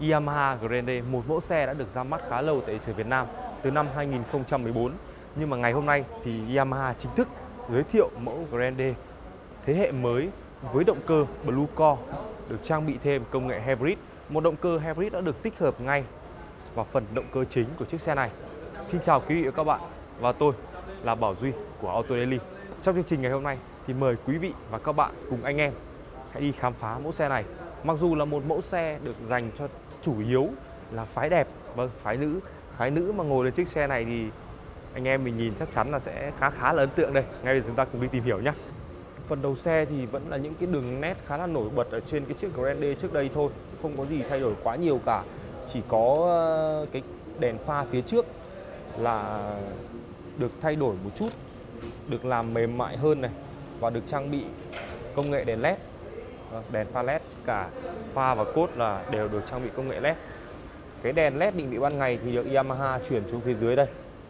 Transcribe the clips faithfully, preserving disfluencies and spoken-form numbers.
Yamaha Grande, một mẫu xe đã được ra mắt khá lâu tại thị trường Việt Nam từ năm hai nghìn không trăm mười bốn. Nhưng mà ngày hôm nay thì Yamaha chính thức giới thiệu mẫu Grande thế hệ mới với động cơ Blue Core được trang bị thêm công nghệ hybrid. Một động cơ hybrid đã được tích hợp ngay vào phần động cơ chính của chiếc xe này. Xin chào quý vị và các bạn, và tôi là Bảo Duy của Auto Daily. Trong chương trình ngày hôm nay thì mời quý vị và các bạn cùng anh em hãy đi khám phá mẫu xe này. Mặc dù là một mẫu xe được dành cho chủ yếu là phái đẹp, vâng, phái nữ, phái nữ mà ngồi lên chiếc xe này thì anh em mình nhìn chắc chắn là sẽ khá khá là ấn tượng đây. Ngay bây giờ chúng ta cùng đi tìm hiểu nhé. Phần đầu xe thì vẫn là những cái đường nét khá là nổi bật ở trên cái chiếc Grande trước đây thôi, không có gì thay đổi quá nhiều cả. Chỉ có cái đèn pha phía trước là được thay đổi một chút, được làm mềm mại hơn này và được trang bị công nghệ đèn led, đèn pha led, cả pha và cốt là đều được trang bị công nghệ led. Cái đèn led định vị ban ngày thì được Yamaha chuyển xuống phía dưới đây,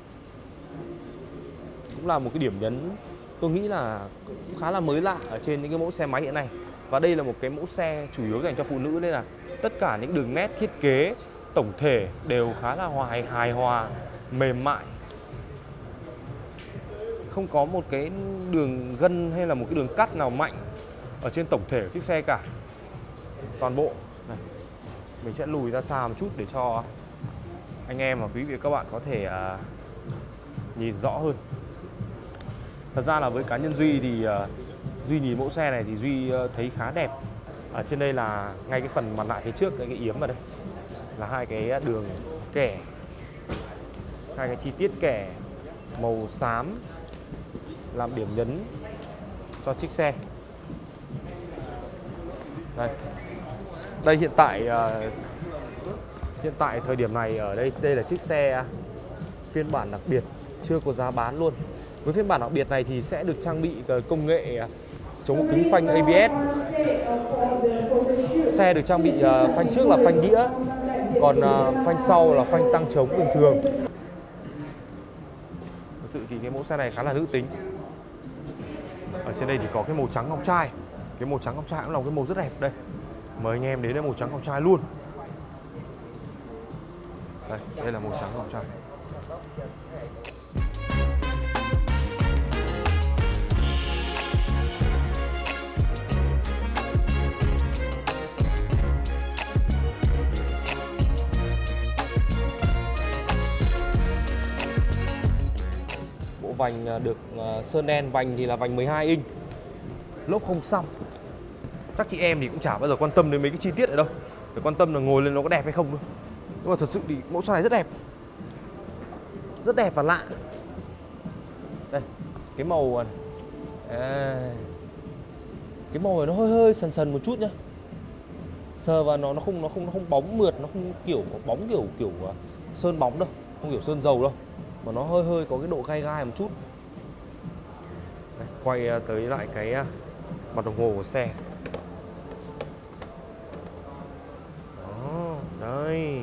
cũng là một cái điểm nhấn tôi nghĩ là cũng khá là mới lạ ở trên những cái mẫu xe máy hiện nay. Và đây là một cái mẫu xe chủ yếu dành cho phụ nữ nên là tất cả những đường nét thiết kế tổng thể đều khá là hòa hài hòa, mềm mại, không có một cái đường gân hay là một cái đường cắt nào mạnh ở trên tổng thể của chiếc xe cả. Toàn bộ này, mình sẽ lùi ra xa một chút để cho anh em và quý vị và các bạn có thể uh, nhìn rõ hơn. Thật ra là với cá nhân Duy thì uh, Duy nhìn mẫu xe này thì Duy uh, thấy khá đẹp. Ở trên đây là ngay cái phần mặt nạ phía trước, cái, cái yếm vào đây là hai cái đường kẻ, hai cái chi tiết kẻ màu xám làm điểm nhấn cho chiếc xe. Đây, đây hiện tại uh, hiện tại thời điểm này ở đây đây là chiếc xe phiên bản đặc biệt chưa có giá bán luôn. Với phiên bản đặc biệt này thì sẽ được trang bị công nghệ chống cứng phanh a bê ét. Xe được trang bị uh, phanh trước là phanh đĩa, còn uh, phanh sau là phanh tăng trống bình thường. Thực sự thì cái mẫu xe này khá là nữ tính. Ở trên đây thì có cái màu trắng ngọc trai. Cái màu trắng ngọc trai cũng là một cái màu rất đẹp đây. Mời anh em đến với màu trắng ngọc trai luôn. Đây, đây là màu trắng ngọc trai. Bộ vành được sơn đen, vành thì là vành mười hai inch. Lốp không xăm. Chắc chị em thì cũng chả bao giờ quan tâm đến mấy cái chi tiết ở đâu, để quan tâm là ngồi lên nó có đẹp hay không thôi. Nhưng mà thật sự thì mẫu xe này rất đẹp, rất đẹp và lạ. Đây, cái màu này. À, cái màu này nó hơi hơi sần sần một chút nhá. Sờ vào nó nó không nó không nó không bóng mượt, nó không kiểu bóng kiểu kiểu sơn bóng đâu, không kiểu sơn dầu đâu, mà nó hơi hơi có cái độ gai gai một chút. Đây, quay tới lại cái mặt đồng hồ của xe. Đó, đây.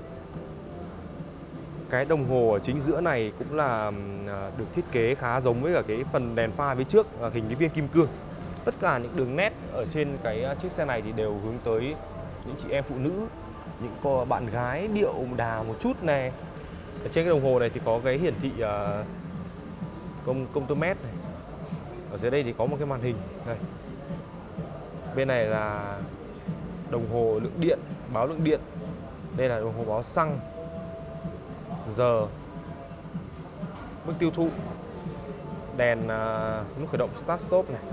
Cái đồng hồ ở chính giữa này cũng là được thiết kế khá giống với cả cái phần đèn pha phía trước, hình cái viên kim cương. Tất cả những đường nét ở trên cái chiếc xe này thì đều hướng tới những chị em phụ nữ, những cô bạn gái điệu đà một chút này. Ở trên cái đồng hồ này thì có cái hiển thị uh, công công tơ mét này. Ở dưới đây thì có một cái màn hình đây. Bên này là đồng hồ lượng điện, báo lượng điện. Đây là đồng hồ báo xăng, giờ, mức tiêu thụ, đèn uh, nút khởi động start stop này.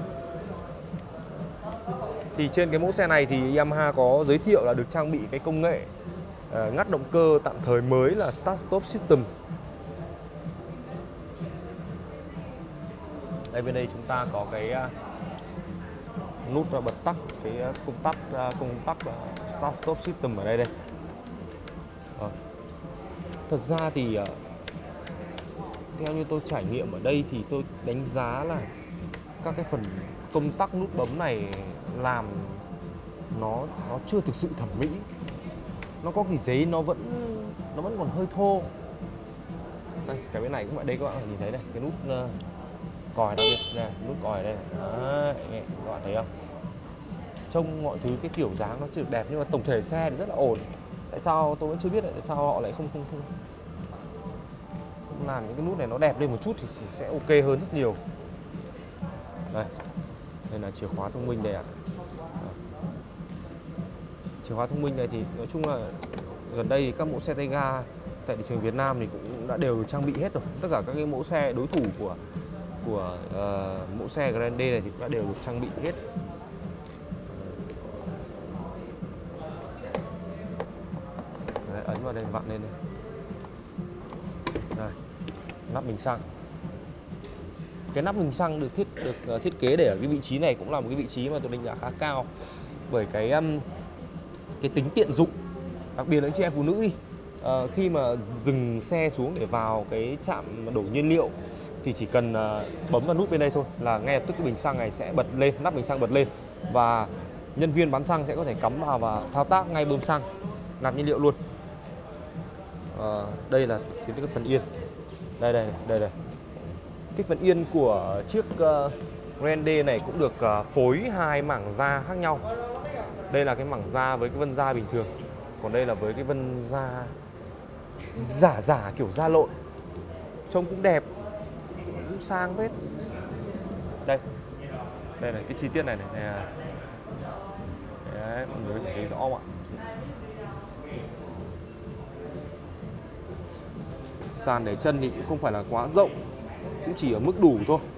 Thì trên cái mẫu xe này thì Yamaha có giới thiệu là được trang bị cái công nghệ uh, ngắt động cơ tạm thời mới là start stop system. Đây, bên đây chúng ta có cái uh, nút bật tắt, cái công tắc công tắc start stop system ở đây đây. À, thật ra thì uh, theo như tôi trải nghiệm ở đây thì tôi đánh giá là các cái phần công tắc nút bấm này làm nó nó chưa thực sự thẩm mỹ. Nó có cái giấy nó vẫn nó vẫn còn hơi thô. Đây, cái bên này cũng vậy, đây các bạn có thể nhìn thấy đây, cái nút uh, còi đặc biệt này, nút còi đây này. Đấy, nghe các bạn thấy không? Trông mọi thứ cái kiểu dáng nó chưa được đẹp nhưng mà tổng thể xe thì rất là ổn. Tại sao tôi vẫn chưa biết tại sao họ lại không không không, không làm những cái nút này nó đẹp lên một chút thì sẽ ok hơn rất nhiều. Đây, đây là chìa khóa thông minh đây ạ. À. Chìa khóa thông minh này thì nói chung là gần đây thì các mẫu xe tay ga tại thị trường Việt Nam thì cũng đã đều trang bị hết rồi. Tất cả các cái mẫu xe đối thủ của của uh, mẫu xe Grande này thì đã đều được trang bị hết. Đấy, ấn vào đây, vặn lên đây. Đây, nắp bình xăng. Cái nắp bình xăng được thiết được uh, thiết kế để ở cái vị trí này cũng là một cái vị trí mà tôi đánh giá khá cao, bởi cái um, cái tính tiện dụng, đặc biệt là chị em phụ nữ đi. Uh, khi mà dừng xe xuống để vào cái trạm đổ nhiên liệu thì chỉ cần uh, bấm vào nút bên đây thôi là ngay lập tức cái bình xăng này sẽ bật lên, nắp bình xăng bật lên và nhân viên bán xăng sẽ có thể cắm vào và thao tác ngay bơm xăng, nạp nhiên liệu luôn. Uh, đây là chính cái phần yên. Đây đây đây đây. Cái phần yên của chiếc uh, Grande này cũng được uh, phối hai mảng da khác nhau. Đây là cái mảng da với cái vân da bình thường, còn đây là với cái vân da giả giả kiểu da lộn, trông cũng đẹp, cũng sang phết. Đây, đây là cái chi tiết này này, này. Đấy, mọi người có thể thấy rõ không ạ? Sàn để chân thì cũng không phải là quá rộng, cũng chỉ ở mức đủ thôi.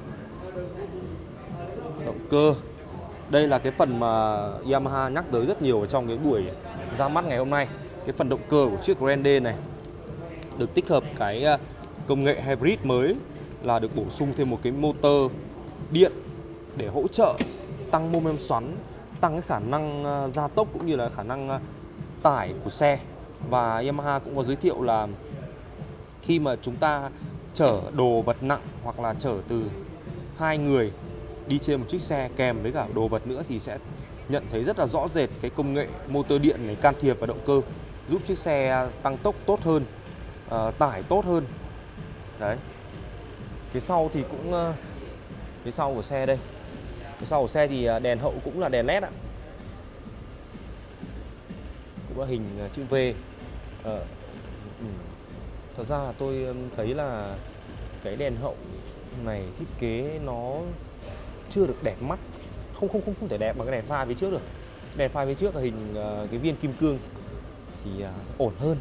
Động cơ, đây là cái phần mà Yamaha nhắc tới rất nhiều ở trong cái buổi ra mắt ngày hôm nay. Cái phần động cơ của chiếc Grande này được tích hợp cái công nghệ hybrid mới, là được bổ sung thêm một cái motor điện để hỗ trợ tăng mô men xoắn, tăng cái khả năng gia tốc cũng như là khả năng tải của xe. Và Yamaha cũng có giới thiệu là khi mà chúng ta chở đồ vật nặng hoặc là chở từ hai người đi trên một chiếc xe kèm với cả đồ vật nữa thì sẽ nhận thấy rất là rõ rệt cái công nghệ motor điện này can thiệp vào động cơ, giúp chiếc xe tăng tốc tốt hơn, uh, tải tốt hơn. Đấy. Phía sau thì cũng uh, phía sau của xe đây. Phía sau của xe thì đèn hậu cũng là đèn led ạ. Cũng là hình chữ V. Uh, ừ. Thật ra là tôi thấy là cái đèn hậu này thiết kế nó chưa được đẹp mắt, không không không không thể đẹp bằng cái đèn pha phía trước được. Đèn pha phía trước là hình uh, cái viên kim cương thì uh, ổn hơn.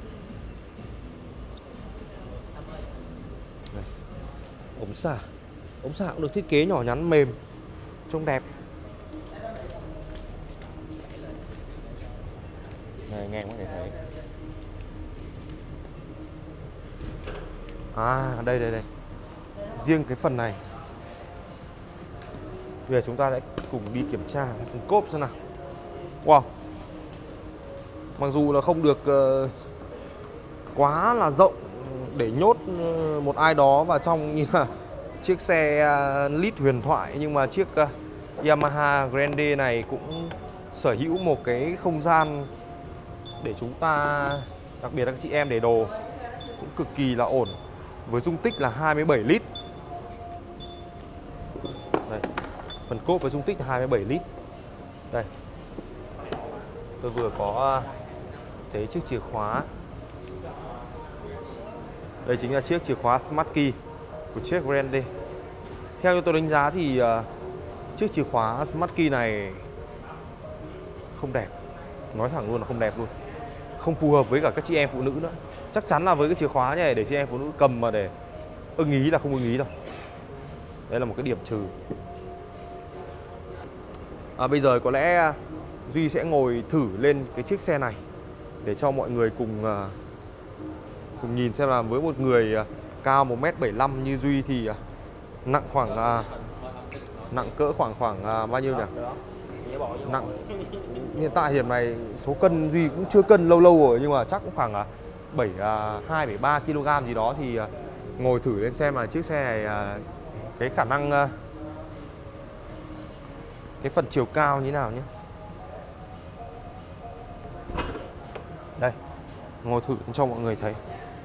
Đây. Ống xả, ống xả cũng được thiết kế nhỏ nhắn mềm, trông đẹp. Này, anh em có thể thấy. À, đây đây đây. Riêng cái phần này, bây giờ chúng ta sẽ cùng đi kiểm tra phần cốp xem nào. Wow. Mặc dù là không được uh, quá là rộng để nhốt uh, một ai đó vào trong như là chiếc xe uh, Lead huyền thoại, nhưng mà chiếc uh, Yamaha Grande này cũng sở hữu một cái không gian để chúng ta, đặc biệt là các chị em để đồ, cũng cực kỳ là ổn, với dung tích là hai mươi bảy lít. Đây, phần cốp với dung tích là hai mươi bảy lít. Đây, tôi vừa có thấy chiếc chìa khóa. Đây chính là chiếc chìa khóa Smart Key của chiếc Grande. Theo như tôi đánh giá thì uh, chiếc chìa khóa Smart Key này không đẹp. Nói thẳng luôn là không đẹp luôn. Không phù hợp với cả các chị em phụ nữ nữa. Chắc chắn là với cái chìa khóa này để chị em phụ nữ cầm mà để ưng ý là không ưng ý đâu. Đây là một cái điểm trừ. À, bây giờ có lẽ Duy sẽ ngồi thử lên cái chiếc xe này để cho mọi người cùng uh, cùng nhìn xem là với một người uh, cao một mét bảy mươi lăm như Duy thì uh, nặng khoảng uh, nặng cỡ khoảng khoảng uh, bao nhiêu nhỉ? Nặng hiện tại hiện này số cân Duy cũng chưa cân lâu lâu rồi, nhưng mà chắc cũng khoảng uh, bảy hai bảy ba ki lô gam gì đó, thì uh, ngồi thử lên xem là chiếc xe này uh, cái khả năng uh, cái phần chiều cao như thế nào nhé. Đây, ngồi thử cho mọi người thấy.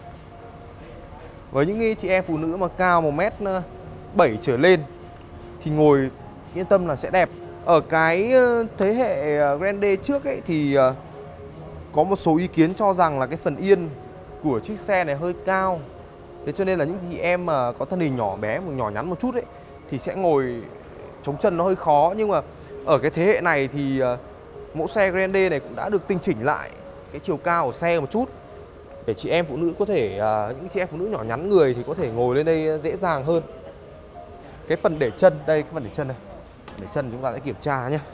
Với những chị em phụ nữ mà cao một mét bảy trở lên thì ngồi yên tâm là sẽ đẹp. Ở cái thế hệ Grande trước ấy thì có một số ý kiến cho rằng là cái phần yên của chiếc xe này hơi cao. Thế cho nên là những chị em mà có thân hình nhỏ bé, một nhỏ nhắn một chút ấy thì sẽ ngồi chống chân nó hơi khó. Nhưng mà ở cái thế hệ này thì mẫu xe Grande này cũng đã được tinh chỉnh lại cái chiều cao của xe một chút, để chị em phụ nữ có thể, những chị em phụ nữ nhỏ nhắn người thì có thể ngồi lên đây dễ dàng hơn. Cái phần để chân, đây cái phần để chân này, để chân chúng ta sẽ kiểm tra nhé.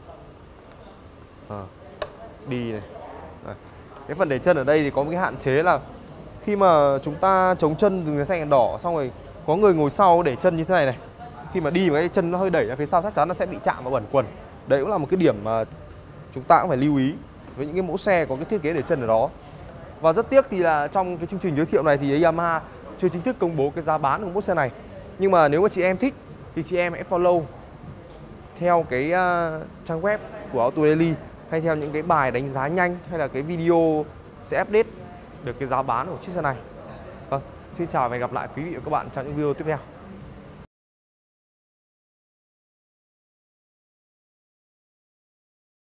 À, đi này. À, cái phần để chân ở đây thì có một cái hạn chế là khi mà chúng ta chống chân dừng cái xanh đèn đỏ xong rồi có người ngồi sau để chân như thế này này, khi mà đi mà cái chân nó hơi đẩy ra phía sau chắc chắn nó sẽ bị chạm vào bẩn quần. Đấy cũng là một cái điểm mà chúng ta cũng phải lưu ý với những cái mẫu xe có cái thiết kế để chân ở đó. Và rất tiếc thì là trong cái chương trình giới thiệu này thì Yamaha chưa chính thức công bố cái giá bán của mẫu xe này. Nhưng mà nếu mà chị em thích thì chị em hãy follow theo cái uh, trang web của Auto Daily, hay theo những cái bài đánh giá nhanh, hay là cái video sẽ update được cái giá bán của chiếc xe này. Vâng, xin chào và hẹn gặp lại quý vị và các bạn trong những video tiếp theo.